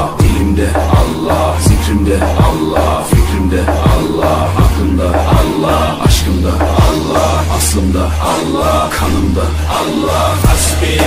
Allah, dilimde Allah, zikrimde Allah, fikrimde Allah, aklımda Allah, aşkımda Allah, aslımda Allah, kanımda Allah. Hasbi